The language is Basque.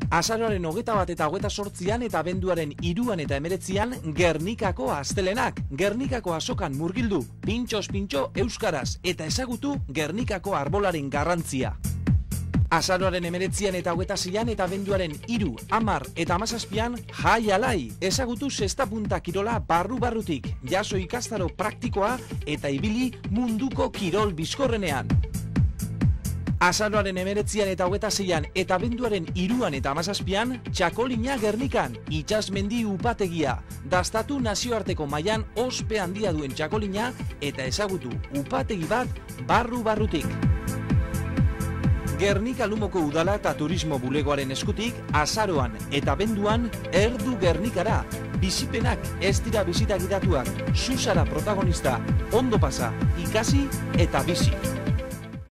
Azaroaren 21 eta 28an eta abenduaren 3 eta 19an Gernikako astelenak. Gernikako azokan murgildu, pintxoz pintxo euskaraz eta ezagutu Gernikako arbolaren garrantzia. Azaroaren 19an eta 26an eta abenduaren 3, 10 eta 17an jai alai. Ezagutu zesta-punta kirola barru-barrutik, jaso ikastaro praktikoa eta ibili munduko kirol bizkorrenean. Azaroaren 19an eta 26an eta abenduaren 3 eta 17an txakolina Gernikan, itsasmendi upategia. Dastatu nazioarteko mailan ospe handia duen txakolina eta ezagutu upategi bat barru-barrutik. Gernika Lumoko Udala eta Turismo Bulegoaren eskutik, azaroan eta abenduan erdu Gernikara. Bizipenak ez dira bisita gidatuak, zuzara protagonista, ondo pasa, ikasi eta bizi.